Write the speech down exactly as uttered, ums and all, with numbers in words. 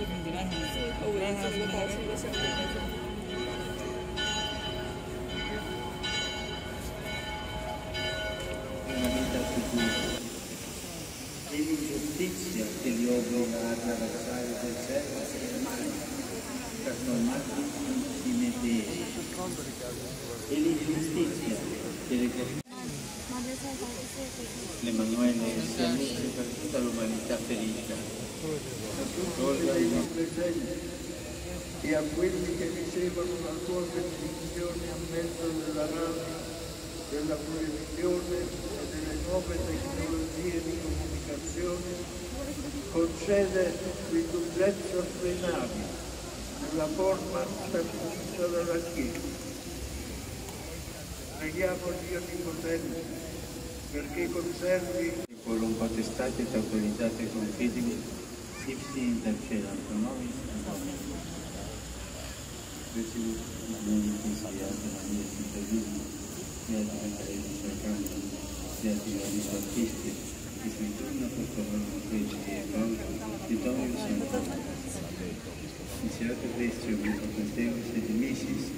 quindi lei Sì, ho lei usato le cose invece di me. Una vita futura e l'ingiustizia che li obbliga a attraversare il deserto trasformati in medesimi e l'ingiustizia che le costringe l'Emanuele sia luce per tutta l'umanità ferita, ricorda i nostri presenti e a quelli che ricevono la tua benedizione a mezzo della radio, della proibizione e delle nuove tecnologie di comunicazione, concede l'indulgenza plenari nella forma stabilita dalla Chiesa. Preghiamo Dio Onnipotente perché conservi con un potestate ed autoritate confidili, si interceda con noi. Ricevi la mia consigliata, la mia cittadina, beati le carezze cercando, beati i vari artisti, che si intorno per favore feci e causa, di Domino Santo. Insiate Cristo, mi potesteo, sed misis,